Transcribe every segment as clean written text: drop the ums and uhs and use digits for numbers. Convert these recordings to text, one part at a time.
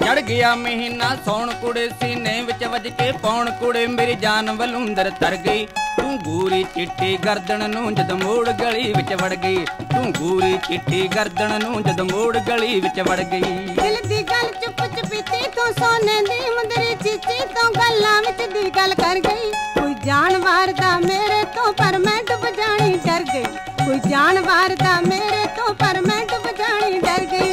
चढ़ गया महीना सौण कुड़े सीने विच वज के पौण कुड़े मेरी जान वलूंदर तर गई तू गूरी चिट्टी गर्दन नूं जद मोड़ गली विच वड़ गई तू गूरी चिट्टी गर्दन नूं जद मोड़ गली विच वड़ गई दिल दी गल चुप चपीती तू सोने दी मुंदरी चीची तो गल्लां विच दी गल कर गई कोई जान वारदा मेरे तो पर मैं डुब जानी डर गई कोई जान वारदा मेरे तो पर मैं डुब जानी डर गई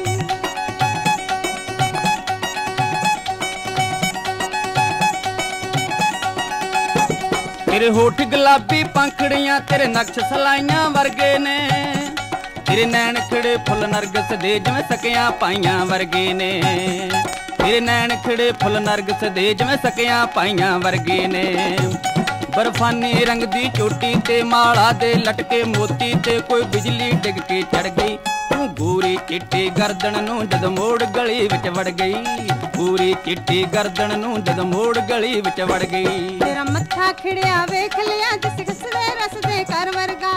तेरे होठ गुलाबी पंखड़ियां तेरे नक्श सलाइयां वर्गे ने तेरे नैन खिड़े फुल नरगस दे जिवें सकियां पाइयां वर्गे ने तेरे नैन खिड़े फुल नरगस दे जिवें सकियां पाइयां वर्गे ने बर्फानी रंग दी चोटी ते माला दे लटके मोती ते कोई बिजली डिग के चढ़ गई तू गूरी चिट्टी गर्दन नूं जद मोड़ गली विच वड़ गई गूरी चिट्टी गर्दन नूं जद मोड़ गली विच वड़ गई तेरा मत्था खिड़िया वेख लिया जिस घसदे रस दे कर वर्गा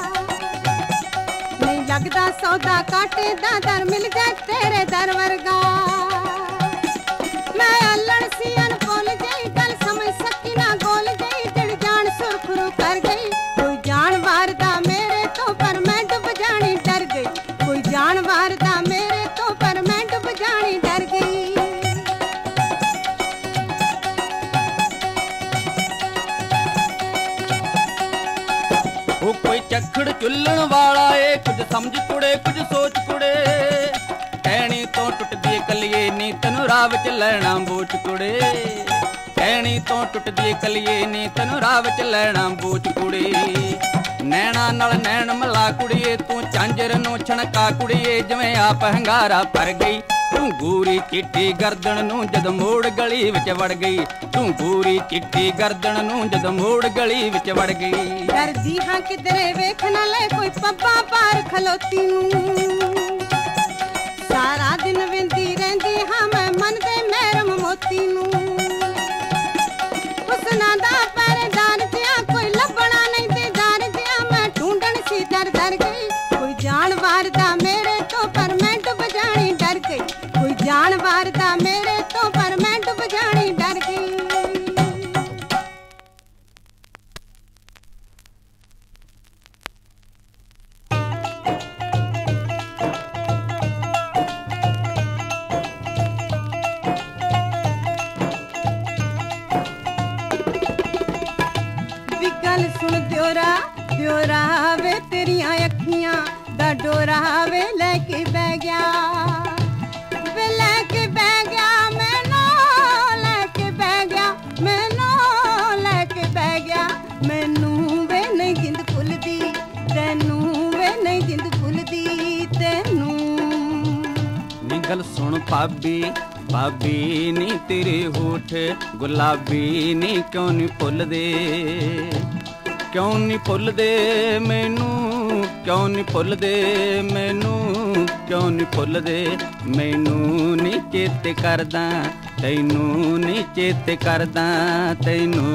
नहीं लगदा सौदा काटे दा दर मिल जाए तेरे दर वर्गा मैं अल्लड़ सी अनपोल जाई गल समझ सकी ना गोल जाई जड़ जान सुरखरू कर गई कोई जान वारदा मेरे तो पर मैं डुब जानी डर गई कोई जान वारदा मेरे तो पर मैं डुब जानी डर गई कोई चखड़ चुल्लण वाला ए कुछ समझ कुड़े कुछ सोच कुड़े कहनी तो टुटदी कलिए नी तैनू राह विच लैणा बोच कुड़े कहनी तो टुटदी कलिए नी तैनू राह विच लैणा बोच कुड़े नैणा नाल नैण मिला कुड़िए तू झांजर नूं छणका कुड़िए जिवें आप हंगारा भर गई तू गूरी चिट्टी गर्दन नूं जद मोड़ गली विच वड़ गई तू गूरी चिट्टी गर्दन नूं जद मोड़ गली विच वड़ गई डरदी हां किधरे वेख ना ले कोई पब्बा पार खलोती नूं सारा दिन वेंदी रहंदी हां मैं मन दे महरम मोती नूं हुस्ना दा पहरेदार दिया कोई लभना नहीं ते दार दिया मैं ढूंढण सी दर दर गई कोई जान वारदा मेरे तो पर मैं डुब जानी डर गई कोई जान वारदा मेरे तो पर मैं डुब जानी डर गई गल सुन दियोरा दियोरा वे तेरिया अखियां दा डोरा वे लेके बह गया वे लेके बह गया मैनू लेके बह गया मैनू लेके बह गया मैनू वे नहीं जिंद भुलदी तैनू वे नहीं जिंद भुलदी तैनू नी गल सुन भाभी भाभी नी तेरे होठ गुलाबी नी क्यों नी भुलदे क्यों नी भुलदे मैनू क्यों नी भुलदे मैनू क्यों नी भुलदे मैनू नी चेते करदा तैनू नी चेते करदा तैनू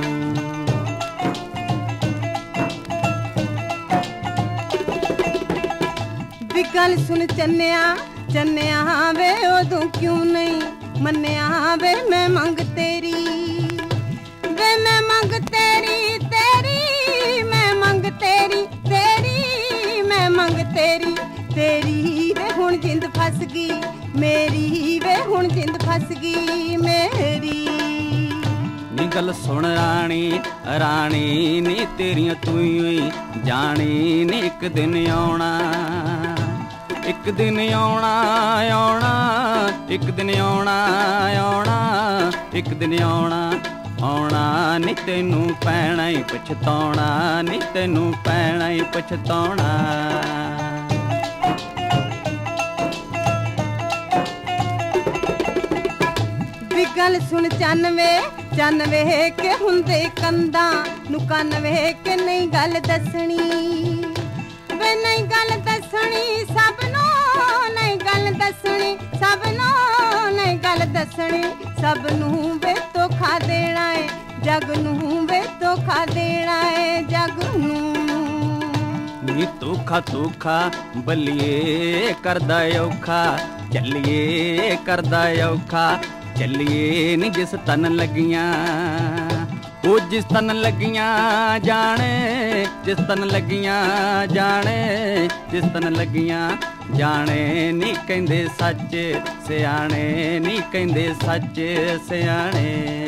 गल सुन चन्निया चन्निया वे उदों क्यों नहीं मन्निया वे मैं मंग तेरी वे मैं मंग तेरी तेरी मैं मंग तेरी तेरी मैं मंग तेरी तेरी वे हुण जिंद फस गई मेरी वे हुण जिंद फस गई मेरी नी गल सुन रानी रानी नी तेरियां तू ही जानी नी एक दिन आउणा एक दिन आउणा आउणा एक दिन आउणा आउणा एक दिन आउणा आउणा नी तैनू पैणा ही पछताउणा नी तैनू पैणा ही पछताउणा गल सुन चन वे के हुंदे कंदा नु कन वे के नहीं गल दसनी वे नहीं गल दसनी सबनों नहीं गल दसनी सबनों नहीं गल दसनी सबनू वे धोखा देना है जग नू वे धोखा देना है जग नू नी धोखा धोखा बलिए करदा औखा ਚੱਲੀਏ ਕਰਦਾ ਔਖਾ, ਚੱਲੀਏ ਨੀ ਜਿਸ ਤਨ ਲੱਗੀਆਂ, ਉਹ ਜਿਸ ਤਨ ਲੱਗੀਆਂ ਜਾਣੇ, ਜਿਸ ਤਨ ਲੱਗੀਆਂ ਜਾਣੇ, ਜਿਸ ਤਨ ਲੱਗੀਆਂ ਜਾਣੇ ਨੀ ਕਹਿੰਦੇ ਸੱਚ ਸਿਆਣੇ, ਨੀ ਕਹਿੰਦੇ ਸੱਚ ਸਿਆਣੇ।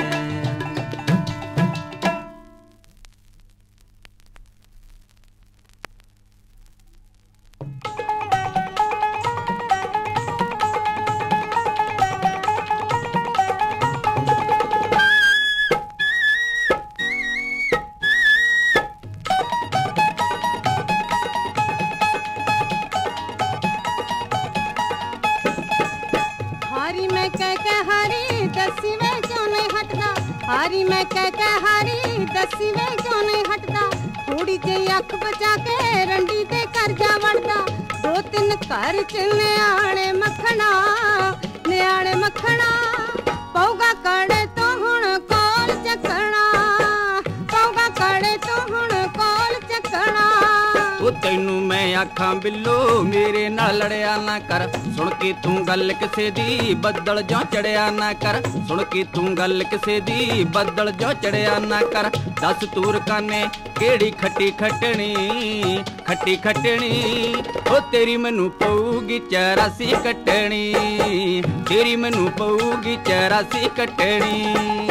हारी मैं कह हारी दसी वे क्यों नहीं हटदा, हारी मैं कह हारी दसी वे क्यों नहीं हटदा, थोड़ी जी अख बचा के रंडी ते कर जा वड़दा, दो तीन घर च न्याणे मखना, न्याणे मखना, पौगा कड़े तो हुण कोल चकना, पौगा कड़े तो हुण कोल चकना। ਉਹ ਤੈਨੂੰ ਮੈਂ ਆਖਾਂ ਬਿੱਲੋ ਮੇਰੇ ਨਾਲ ਲੜਿਆ ਨਾ ਕਰ, ਸੁਣ ਕੇ ਤੂੰ ਗੱਲ ਕਿਸੇ ਦੀ ਬੱਦਲ ਜੋ ਚੜਿਆ ਨਾ ਕਰ, ਸੁਣ ਕੇ ਤੂੰ ਗੱਲ ਕਿਸੇ ਦੀ ਬੱਦਲ ਜੋ ਚੜਿਆ ਨਾ ਕਰ, ਦੱਸ ਤੂਰ ਕਾਨੇ ਕਿਹੜੀ ਖੱਟੀ ਖੱਟਣੀ, ਖੱਟੀ ਖੱਟਣੀ, ਉਹ ਤੇਰੀ ਮੈਨੂੰ ਪਊਗੀ 84 ਕੱਟਣੀ, ਤੇਰੀ ਮੈਨੂੰ ਪਊਗੀ 84 ਕੱਟਣੀ।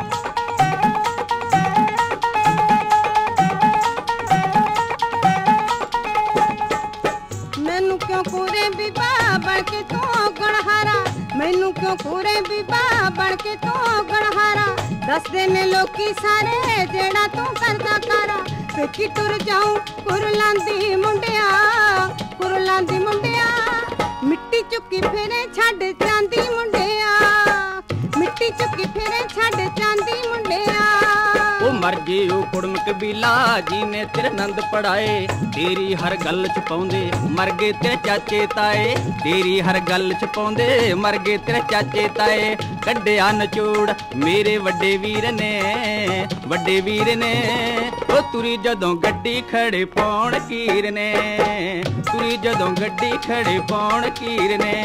मैनू क्यों कूरे बीबा बन के तू गणहारा, मैनू क्यों कूरे बीबा बन के तू गणहारा, दस दिन लोकी सारे जेड़ा तू करदा कारा, पेकी टुर जाऊं कुरलांदी मुंडिया, कुरलांदी मुंडिया, मिट्टी चुकी फिरे छड़ चांदी मुंडिया, मिट्टी चुकी फिरे छड़ चांदी मुंडिया। ਉਹ ਮਰ ਜੇ ਉਹ ਕੁੜਮ ਕਬੀਲਾ ਜਿਹਨੇ ਤੇਰੇ ਨੰਦ ਪੜਾਏ, ਤੇਰੀ ਹਰ ਗੱਲ ਚ ਪਾਉਂਦੇ ਮਰ ਗਏ ਤੇਰੇ ਚਾਚੇ ਤਾਏ, ਤੇਰੀ ਹਰ ਗੱਲ ਚ ਪਾਉਂਦੇ ਮਰ ਗਏ ਤੇਰੇ ਚਾਚੇ ਤਾਏ, ਕੱਢਿਆ ਨਚੋੜ ਮੇਰੇ ਵੱਡੇ ਵੀਰ ਨੇ, ਵੱਡੇ ਵੀਰ ਨੇ, ਉਹ ਤੁਰੀ ਜਦੋਂ ਗੱਡੀ ਖੜੇ ਪਾਉਣ ਕੀਰ ਨੇ, ਤੁਰੀ ਜਦੋਂ ਗੱਡੀ ਖੜੇ ਪਾਉਣ ਕੀਰ ਨੇ।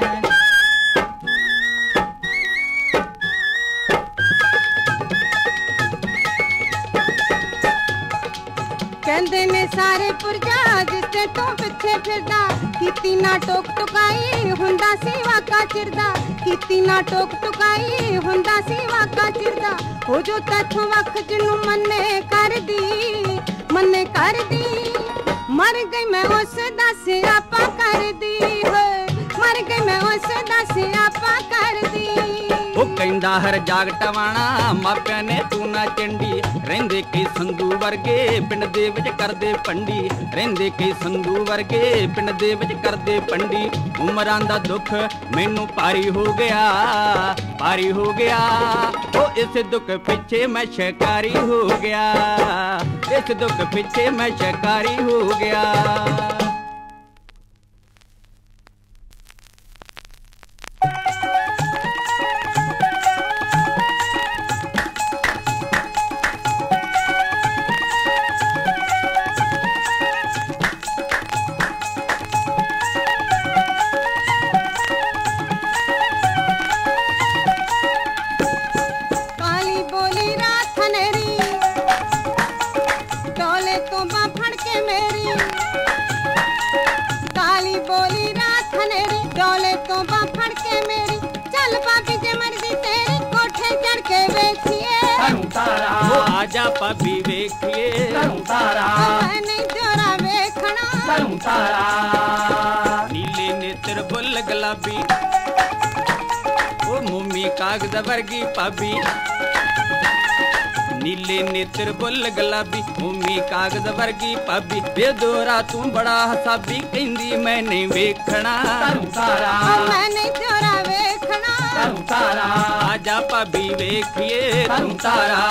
कहंदे ने सारे पुरजा जिसते तू पिछे फिरदा, कीती ना टोक टुकाई हुंदा सी वाका चिरदा, कीती ना टोक टुकाई हुंदा सी वाका चिरदा, हो जो तैथों वख जिन्नू मन्ने कर दी, मन्ने कर दी, मर गई मैं उस दा सियापा कर दी, मर गई मैं उस दा सियापा कर दी। ਉਹ ਕਹਿੰਦਾ ਹਰ ਜਾਗ ਟਵਾਣਾ ਮਾਪਿਆਂ ਨੇ ਤੂੰ ਨਾ ਚੰਡੀ, ਰਹਿੰਦੇ ਕਈ ਸੰਧੂ ਵਰਗੇ ਪਿੰਡ ਦੇ ਵਿੱਚ ਕਰਦੇ ਪੰਡੀ, ਰਹਿੰਦੇ ਕਈ ਸੰਧੂ ਵਰਗੇ ਪਿੰਡ ਦੇ ਵਿੱਚ ਕਰਦੇ ਪੰਡੀ, ਉਮਰਾਂ ਦਾ ਦੁੱਖ ਮੈਨੂੰ ਭਾਰੀ ਹੋ ਗਿਆ, ਭਾਰੀ ਹੋ ਗਿਆ, ਉਹ ਇਸ ਦੁੱਖ ਪਿੱਛੇ ਮੈਂ ਸ਼ਿਕਾਰੀ ਹੋ ਗਿਆ, ਇਸ ਦੁੱਖ ਪਿੱਛੇ ਮੈਂ ਸ਼ਿਕਾਰੀ ਹੋ ਗਿਆ। आजा भाभी वेखिए तारा, मैंने जोरा वेखना तारा, नीले नेत्र बुल गुलाबी, ओ मोमी कागज वर्गी भाभी, नीले नेत्र बुल गुलाबी, मोमी कागज वर्गी भाभी, बेदोरा तू बड़ा हसाबी, कहंदी मैंने वेखना तारा, मैंने जोरा वेखना तारा, आजा भाभी वेखिए तारा।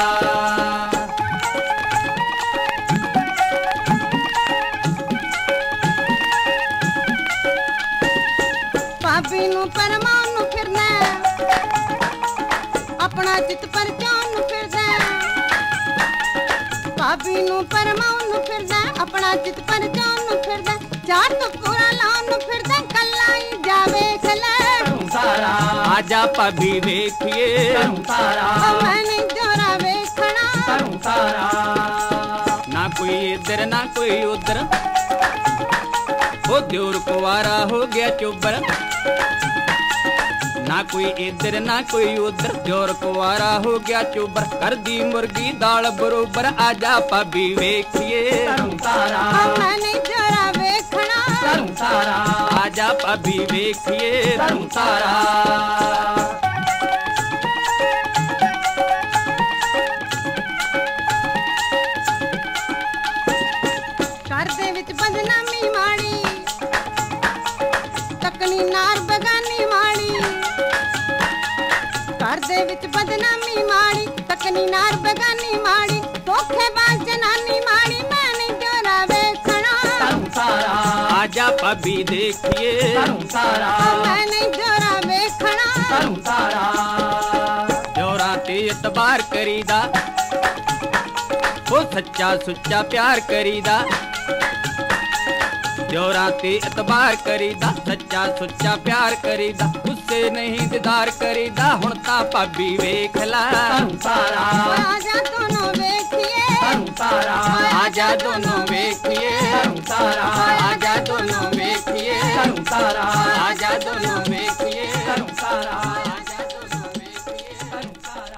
भाभी नू परमाण नू फिरना, अपना चित पर जान नू फिरदा, भाभी नू परमाण नू फिरदा, अपना चित पर जान नू फिरदा, चार तो पूरा लान नू फिरदा, कल्ला ही जावे खला आजा भाभी वेखिए करूं तारा मैं नहीं जोरा वेखना करूं तारा ना कोई इधर ना कोई उधर वो द्योर कुवारा हो गया चोबर ना कोई इधर ना कोई उधर द्योर कुवारा हो गया चोबर कर दी मुर्गी दाल बरोबर आजा भाभी वेखिए करूं तारा मैं नहीं जोरा वेखना करूं तारा आजा भाभी वेखिए करूं तारा घर दे विच बदनामी माड़ी तकनी नार बगानी माड़ी घर दे विच बदनामी माड़ी तकनी नार बगानी माड़ी धोखेबाज जनानी माड़ी मैं नहीं जोरा वेखना करूं तारा आजा भाभी देखिए करूं तारा मैं नहीं जोरा वेखना करूं तारा जोरा ते इतबार करीदा वो सच्चा सुच्चा प्यार करीदा जोरा ते इतबार करीदा सच्चा सुच्चा प्यार करीदा उससे नहीं दीदार करीदा हुण तां भाभी वेख ला करूं तारा आजा दोनों वेखिए करूं तारा आजा दोनों वेखिए करूं तारा आजा दोनों वेखिए करूं तारा आजा दोनों वेखिए करूं तारा आजा दोनों वेखिए करूं तारा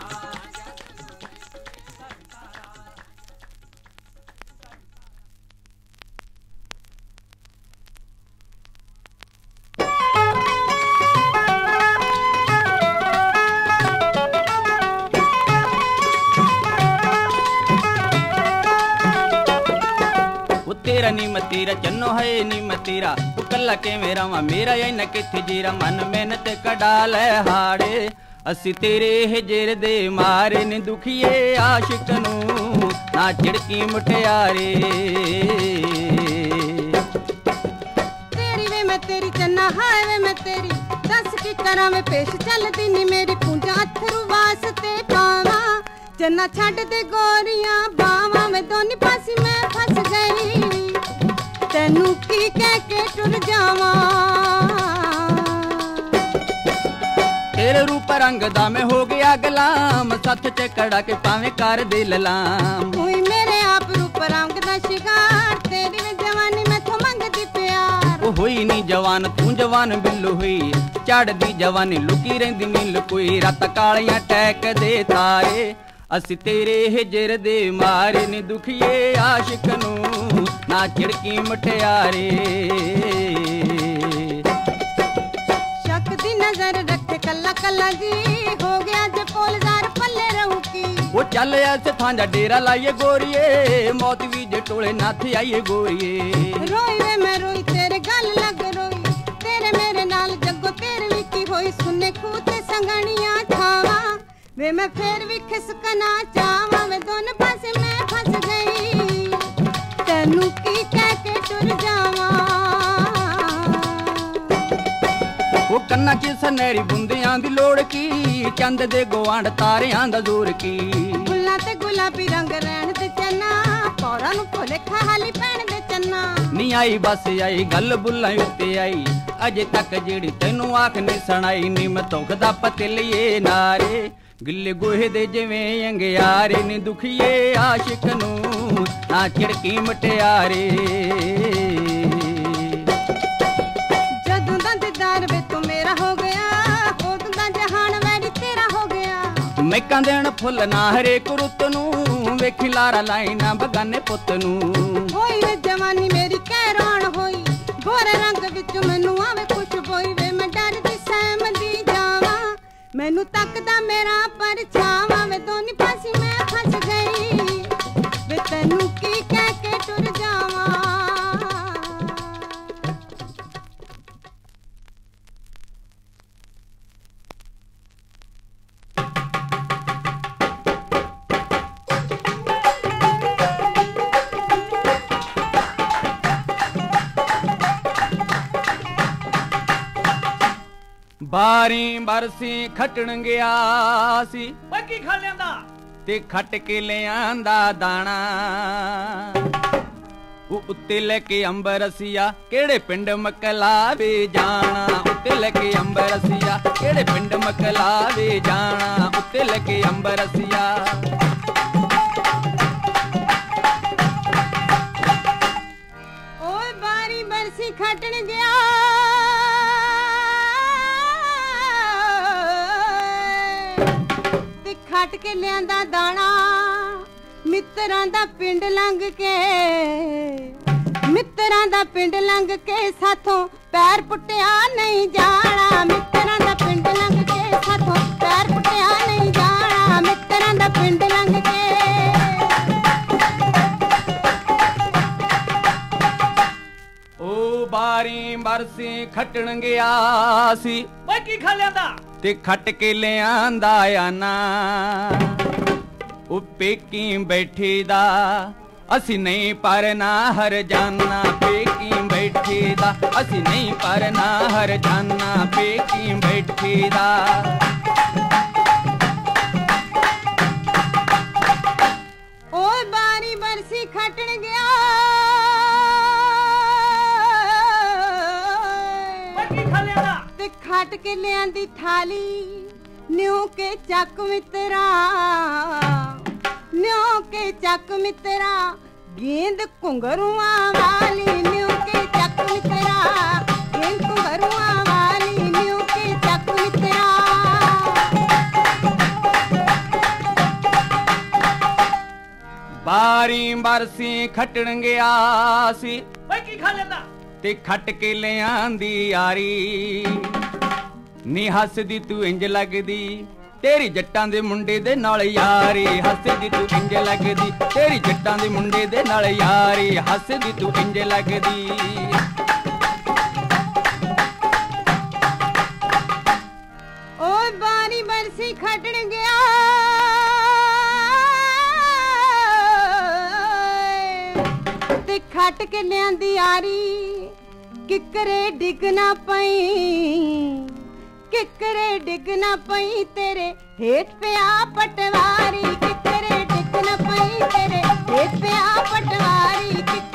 तेरा नी मतीरा चन्नो है नी मतीरा तू कल्ला के मेरा वा मेरा या न किथे जीरा मन मेहनत कड़ा ले हाड़े असी तेरे हिजर दे मारे ने दुखिए आशिक नू ना झिड़की मुटियारे तेरी वे मैं तेरी चन्ना हाय वे मैं तेरी दस की करा मैं पेश चलदी नी मेरी पूंजा अथरू वास्ते पावा चन्ना छड़ दे गोरियां बावा में दोनी पासी मैं फस गई तेनू की कह के टुर जावा तेरे रूप रंग दा मैं हो गया गुलाम सथ च कड़ा के पावे कर दे ललाम हुई मेरे आप रूप रंग दा शिकार तेरी वे जवानी मैं तो मंगदी प्यार ओ होई नी जवान तू जवान बिल्लू हुई चढ़दी जवानी लुकी रहिंदी मिल कोई रात कालियां टैक दे तारे असी तेरे हिजर दे मारे ने दुखिए आशिक नू ना झिड़की मुटियारे शक दी नजर रखे कल्ला कल्ला जी हो गया जे पोलदार पल्ले रहू की वो चल ऐसे थांजा डेरा लाइए गोरिए मौत भी जे टोले नाथ आइए गोरिए रोई वे मैं रोई तेरे गल लग रोई तेरे मेरे नाल जग्गो तेरे भी की होई सुने खूते संगणियां ठावा वे मैं फिर भी खिसकना चावा वे दोनों पासे मैं फंस गई तेनू की कह के टुर जावा वो कन्ना की सनहरी बुंदियां दी लोड़ की चंद दे गोआंड तारियां दा जोर की गुल्ला ते गुलाबी रंग रहन ते चन्ना पौड़ा नु भोले खाली पैण दे चन्ना नी आई बस आई गल बुल्लां उत्ते आई अजे तक जेड़ी तैनू आख नहीं सुनाई नी मैं धुख दा पतिलिए नारे गिल्ले गोहे दे जिवें अंगियारे नी दुखिए आशिक नू ना झिड़की मुटियारे जदों दा दीदार वे तू मेरा हो गया उदों दा जहान वैरी तेरा हो गया मैकां देण फुੱਲ ना हरेक रुੱਤ ਨੂੰ ਵੇਖੀ ਲਾਰਾ ਲਾਈना बगाने पुੱਤ ਨੂੰ होई वे जवानी मेरी कैरान होई गोरे रंग विच मैनू आवे खुशबोई वे मैं डरदी सहमदी जावा मैनू तकदा मेरा परछावा वे दोनी पासी मैं फस गई वे तैनू की कह के टुर जावा ਬਾਰੀ ਬਰਸੀ ਖੱਟਣ ਗਿਆ ਸੀ ਓਏ ਕੀ ਖਾ ਲਿਆਂਦਾ ਤੇ ਖੱਟ ਕੇ ਲਿਆਂਦਾ ਦਾਣਾ ਉਹ ਉੱਤੇ ਲੈ ਕੇ ਅੰਬਰਸੀਆ ਕਿਹੜੇ ਪਿੰਡ ਮਕਲਾਵੇ ਜਾਣਾ ਉੱਤੇ ਲੈ ਕੇ ਅੰਬਰਸੀਆ ਕਿਹੜੇ ਪਿੰਡ ਮਕਲਾਵੇ ਜਾਣਾ ਉੱਤੇ ਲੈ ਕੇ ਅੰਬਰਸੀਆ ਓਏ ਬਾਰੀ ਬਰਸੀ ਖੱਟਣ ਗਿਆ ਤੇ ਖੱਟ ਕੇ ਲਿਆਂਦਾ ਦਾਣਾ ਮਿੱਤਰਾਂ ਦਾ ਪਿੰਡ ਲੰਘ ਕੇ ਮਿੱਤਰਾਂ ਦਾ ਪਿੰਡ ਲੰਘ ਕੇ ਸਾਥੋਂ ਪੈਰ ਪੁੱਟਿਆ ਨਹੀਂ ਜਾਣਾ ਮਿੱਤਰਾਂ ਦਾ ਪਿੰਡ ਲੰਘ ਕੇ ਸਾਥੋਂ ਪੈਰ ਪੁੱਟਿਆ ਨਹੀਂ ਜਾਣਾ ਮਿੱਤਰਾਂ ਦਾ ਪਿੰਡ ਲੰਘ ਕੇ ਉਹ ਬਾਰੀ ਬਰਸੀ ਖੱਟਣ ਗਿਆ ਸੀ ਓਏ ਕੀ ਖਾ ਲਿਆਂਦਾ ਤੇ ਖੱਟ ਕੇ ਲਿਆਂਦਾ ਆਨਾ ਉਹ ਪੇਕੀ ਬੈਠੀ ਦਾ ਅਸੀਂ ਨਹੀਂ ਪਰ ਨਾ ਹਰ ਜਾਨਾ ਪੇਕੀ ਬੈਠੀ ਦਾ ਅਸੀਂ ਨਹੀਂ ਪਰ ਨਾ ਹਰ ਜਾਨਾ ਪੇਕੀ ਬੈਠੀ ਦਾ ਓਏ ਬਾਰੀ ਬਰਸੀ ਖੱਟਣ ਗਿਆ ਓਏ ਕੀ ਖਾ ਲਿਆਂਦਾ ਤੇ ਖੱਟ ਕੇ ਲਿਆਂਦੀ ਥਾਲੀ ਨਿਉ ਕੇ ਚੱਕ ਮਿੱਤਰਾ ਨਿਉ ਕੇ ਚੱਕ ਮਿੱਤਰਾ ਗੇਂਦ ਘੁੰਗਰੂਆਂ ਵਾਲੀ ਨਿਉ ਕੇ ਚੱਕ ਮਿੱਤਰਾ ਗੇਂਦ ਘੁੰਗਰੂਆਂ ਵਾਲੀ ਨਿਉ ਕੇ ਚੱਕ ਮਿੱਤਰਾ ਬਾਰੀ ਬਰਸੀ ਖੱਟਣ ਗਿਆ ਸੀ ਓਏ ਕੀ ਖਾ ਲਿਆਂਦਾ ਤੇ ਖੱਟ ਕੇ ਲਿਆਂਦੀ ਯਾਰੀ ਨੀ ਹੱਸਦੀ ਤੂੰ ਇੰਜ ਲੱਗਦੀ ਤੇਰੀ ਜੱਟਾਂ ਦੇ ਮੁੰਡੇ ਦੇ ਨਾਲ ਯਾਰੀ ਹੱਸਦੀ ਤੂੰ ਇੰਜ ਲੱਗਦੀ ਤੇਰੀ ਜੱਟਾਂ ਦੇ ਮੁੰਡੇ ਦੇ ਨਾਲ ਯਾਰੀ ਹੱਸਦੀ ਤੂੰ ਇੰਜ ਲੱਗਦੀ ਓਏ ਬਾਰੀ ਬਰਸੀ ਖੱਟਣ ਗਿਆ ਤੇ ਖੱਟ ਕੇ ਲਿਆਂਦੀ ਯਾਰੀ ਕਿਕਰੇ ਡਿੱਗ ਨਾ ਪਈ ਕਿਕਰੇ ਡਿੱਗ ਨਾ ਪਈ ਤੇਰੇ ਹੇਠ ਪਿਆ ਪਟਵਾਰੀ ਕਿਕਰੇ ਡਿੱਗ ਨਾ ਪਈ ਤੇਰੇ ਹੇਠ ਪਿਆ ਪਟਵਾਰੀ